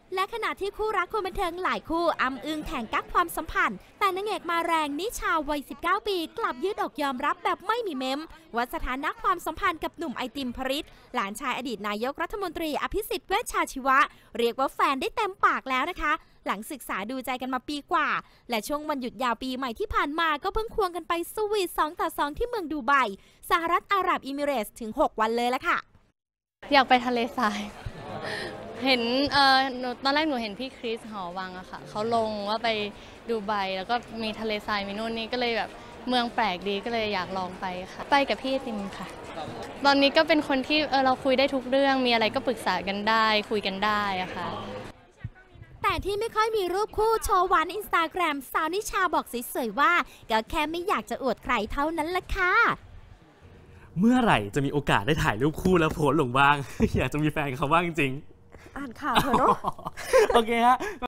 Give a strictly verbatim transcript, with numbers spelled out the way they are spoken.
และขณะที่คู่รักคนบันเทิงหลายคู่อ้ำอึ้งแข่งกักความสัมพันธ์แต่นางเอกมาแรงนิชาวัยสิบเก้าปีกลับยืดอกยอมรับแบบไม่มีเม้มว่าสถานะความสัมพันธ์กับหนุ่มไอติมพริตหลานชายอดีตนายกรัฐมนตรีอภิสิทธิ์เวชชาชีวะเรียกว่าแฟนได้เต็มปากแล้วนะคะหลังศึกษาดูใจกันมาปีกว่าและช่วงวันหยุดยาวปีใหม่ที่ผ่านมาก็เพิ่งควงกันไปสวีทสองต่อสองที่เมืองดูไบสหรัฐอาหรับเอมิเรตส์ถึงหกวันเลยละค่ะอยากไปทะเลทรายเห็นเอ่อตอนแรกหนูเห็นพี่คริสหอวังอะค่ะเขาลงว่าไปดูไบแล้วก็มีทะเลทรายมีนู่นนี่ก็เลยแบบเมืองแปลกดีก็เลยอยากลองไปค่ะไปกับพี่ติมค่ะตอนนี้ก็เป็นคนที่เออเราคุยได้ทุกเรื่องมีอะไรก็ปรึกษากันได้คุยกันได้อะค่ะแต่ที่ไม่ค่อยมีรูปคู่โชว์หวานอินสตาแกรมสาวนิชาบอกสวยๆว่าก็แค่ไม่อยากจะอวดใครเท่านั้นละค่ะเมื่อไหร่จะมีโอกาสได้ถ่ายรูปคู่แล้วโพสต์ลงบ้าง อยากจะมีแฟนกับเขาบ้างจริงอ่านข่าวเถอะเนาะโอเคฮะ